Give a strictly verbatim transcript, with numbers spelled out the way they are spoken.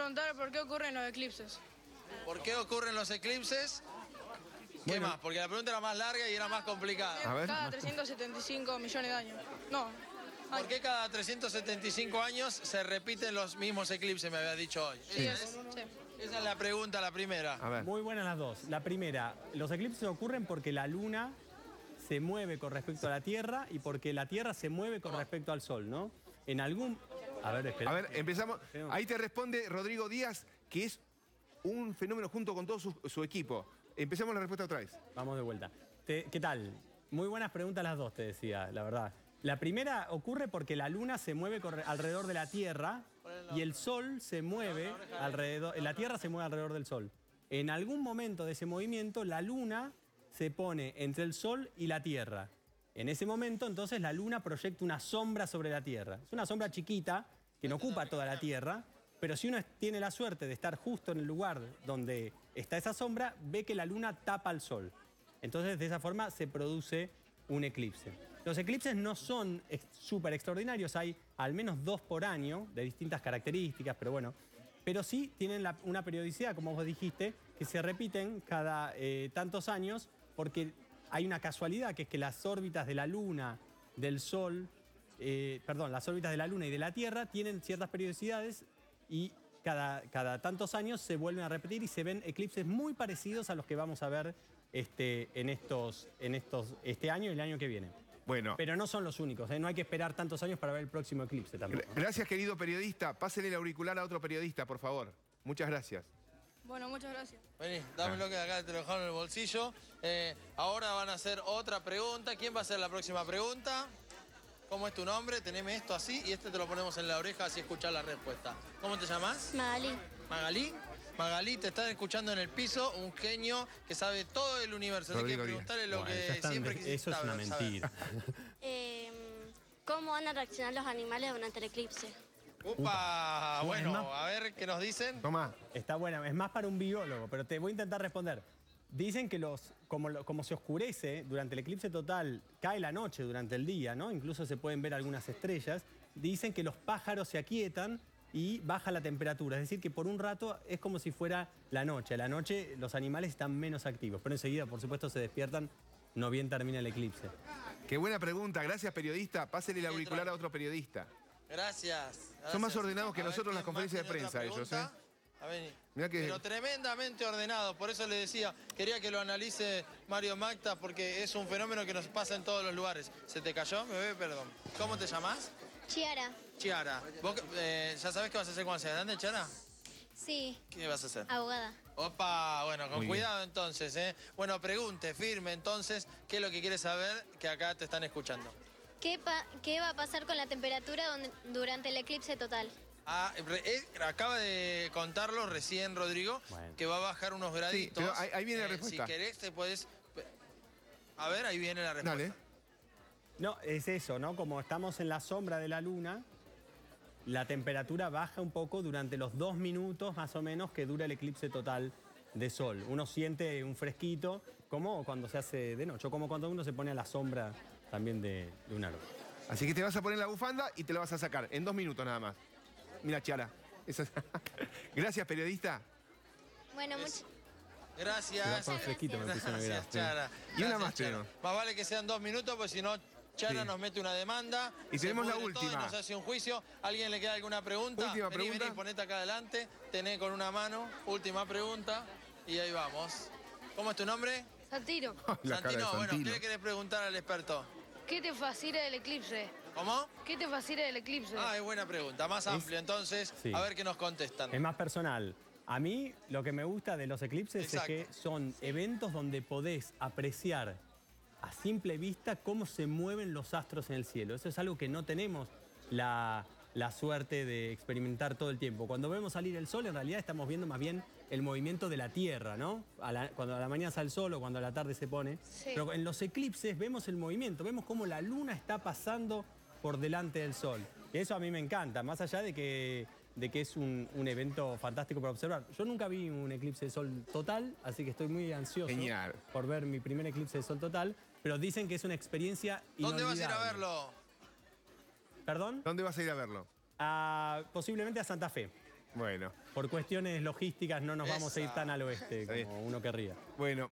preguntar por qué ocurren los eclipses. ¿Por qué ocurren los eclipses? ¿Qué Bueno. más? Porque la pregunta era más larga y era más complicada. A ver. Cada trescientos setenta y cinco millones de años. No. ¿Por años. qué cada trescientos setenta y cinco años se repiten los mismos eclipses, me había dicho hoy? Sí, es, sí. Esa es la pregunta, la primera. A ver. Muy buenas las dos. La primera, los eclipses ocurren porque la luna se mueve con respecto a la Tierra y porque la Tierra se mueve con respecto al Sol, ¿no? En algún... A ver, espera. A ver, empezamos. Esperemos. Ahí te responde Rodrigo Díaz, que es un fenómeno junto con todo su, su equipo. Empecemos la respuesta otra vez. Vamos de vuelta. Te- ¿Qué tal? Muy buenas preguntas las dos, te decía, la verdad. La primera ocurre porque la luna se mueve corre- alrededor de la Tierra y el Sol se mueve alrededor... La Tierra se mueve alrededor del Sol. En algún momento de ese movimiento, la luna se pone entre el Sol y la Tierra. En ese momento, entonces, la luna proyecta una sombra sobre la Tierra. Es una sombra chiquita que no ocupa toda la Tierra, pero si uno tiene la suerte de estar justo en el lugar donde está esa sombra, ve que la luna tapa al Sol. Entonces, de esa forma se produce un eclipse. Los eclipses no son ex- súper extraordinarios, hay al menos dos por año, de distintas características, pero bueno. Pero sí tienen la- una periodicidad, como vos dijiste, que se repiten cada eh, tantos años, porque hay una casualidad, que es que las órbitas de la Luna, del Sol, eh, perdón, las órbitas de la Luna y de la Tierra tienen ciertas periodicidades y cada, cada tantos años se vuelven a repetir y se ven eclipses muy parecidos a los que vamos a ver este, en estos, en estos, este año y el año que viene. Bueno, Pero no son los únicos, ¿eh? No hay que esperar tantos años para ver el próximo eclipse tampoco. gra- gracias, querido periodista. Pásele el auricular a otro periodista, por favor. Muchas gracias. Bueno, muchas gracias. Vení, dámelo que acá te lo dejaron en el bolsillo. Eh, ahora van a hacer otra pregunta. ¿Quién va a hacer la próxima pregunta? ¿Cómo es tu nombre? Teneme esto así y este te lo ponemos en la oreja así escuchás la respuesta. ¿Cómo te llamas? Magalí. Magalí. Magalí, te están escuchando en el piso, un genio que sabe todo el universo. Hay que Rodrigo Díaz. preguntarle lo Bueno, que ya están- siempre quisiste eso es una saber, saber. mentira. Eh, ¿Cómo van a reaccionar los animales durante el eclipse? Upa, bueno, Bueno, es más- a ver qué nos dicen. Tomá. Está buena, es más para un biólogo, pero te voy a intentar responder. Dicen que los, como, lo- como se oscurece durante el eclipse total, cae la noche durante el día, ¿no? Incluso se pueden ver algunas estrellas. Dicen que los pájaros se aquietan y baja la temperatura. Es decir, que por un rato es como si fuera la noche. A la noche los animales están menos activos, pero enseguida, por supuesto, se despiertan, no bien termina el eclipse. Qué buena pregunta. Gracias, periodista. Pásele el auricular a otro periodista. Gracias. Son más gracias. ordenados que A ver, nosotros en las ¿quién conferencias más de tiene otra prensa, ellos, pregunta? A ver, Mirá que- pero tremendamente ordenados, por eso le decía, quería que lo analice Mario Magda, porque es un fenómeno que nos pasa en todos los lugares. ¿Se te cayó? Me ve, perdón. ¿Cómo te llamas? Chiara. Chiara. ¿Vos eh, ya sabés qué vas a hacer cuando seas grande, Chiara? Sí, ¿Qué vas a hacer? abogada. Opa, bueno, con Muy cuidado entonces, ¿eh? Bueno, pregunte, firme entonces, ¿qué es lo que quieres saber que acá te están escuchando? ¿Qué, pa- qué va a pasar con la temperatura donde- durante el eclipse total? Ah, re- eh, acaba de contarlo recién, Rodrigo, Bueno. que va a bajar unos graditos. pero ahí- ahí viene la Eh, respuesta. Si querés, te puedes... A ver, ahí viene la respuesta. Dale. No, es eso, ¿no? Como estamos en la sombra de la luna, la temperatura baja un poco durante los dos minutos más o menos que dura el eclipse total de sol. Uno siente un fresquito, como cuando se hace de noche, o como cuando uno se pone a la sombra también de, de un árbol. Así que te vas a poner la bufanda y te la vas a sacar en dos minutos nada más. Mira, Chiara. Esa es- Gracias, periodista. Bueno, Es- much- Se va a Gracias. poner fresquito, me pusieron Gracias, grasa. Chara. Y una Gracias, más Chara. tenemos. Más vale que sean dos minutos, porque si no, Chara Sí. nos mete una demanda. Y se tenemos la pudre todo y última. nos hace un juicio. ¿Alguien le queda alguna pregunta? Última vení, pregunta. Vení, ponete acá adelante. Tené con una mano. Última pregunta. Y ahí vamos. ¿Cómo es tu nombre? Santino, La cara de Santino. Bueno, Santino. ¿qué le querés preguntar al experto? ¿qué te fascina del eclipse? ¿Cómo? ¿Qué te fascina del eclipse? Ah, es buena pregunta. Más amplio, entonces. Sí. A ver qué nos contestan. Es más personal. A mí lo que me gusta de los eclipses Exacto. es que son eventos donde podés apreciar a simple vista cómo se mueven los astros en el cielo. Eso es algo que no tenemos la, la suerte de experimentar todo el tiempo. Cuando vemos salir el sol, en realidad estamos viendo más bien el movimiento de la Tierra, ¿no? A la- cuando a la mañana sale el sol o cuando a la tarde se pone. Sí. Pero en los eclipses vemos el movimiento, vemos cómo la luna está pasando por delante del sol. Y eso a mí me encanta, más allá de que, de que es un, un evento fantástico para observar. Yo nunca vi un eclipse de sol total, así que estoy muy ansioso Genial. por ver mi primer eclipse de sol total, pero dicen que es una experiencia ¿Dónde vas a ir a inolvidable. verlo? ¿Perdón? ¿Dónde vas a ir a verlo? A- posiblemente a Santa Fe. Bueno, Por cuestiones logísticas no nos vamos a ir Esa. tan al oeste Está bien. como uno querría. bueno.